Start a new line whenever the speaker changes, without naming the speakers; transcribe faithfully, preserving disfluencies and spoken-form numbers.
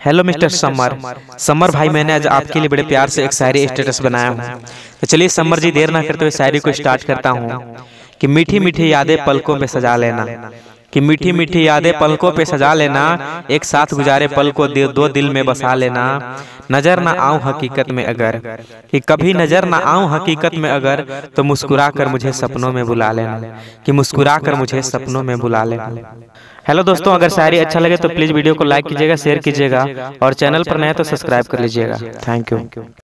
Hello mister summer. Summer भाई, मैंने आज आपके लिए बड़े प्यार से एक शायरी स्टेटस बनाया हूँ। तो चलिए समर जी, देर ना करते हुए शायरी को स्टार्ट करता हूँ कि मीठी मीठी यादें पलकों पे सजा लेना, कि मीठी मीठी यादें पलकों पे सजा लेना, एक साथ गुजारे पल को दो, दो दिल में बसा लेना। नजर ना आऊं हकीकत में अगर, कि कभी नजर ना आऊं हकीकत में अगर, तो मुस्कुरा कर मुझे सपनों में बुला लेना, कि मुस्कुरा कर मुझे सपनों में बुला लेना। हेलो दोस्तों, अगर शायरी अच्छा लगे तो प्लीज वीडियो को लाइक कीजिएगा, शेयर कीजिएगा और चैनल पर नए तो सब्सक्राइब कर लीजिएगा। Thank you.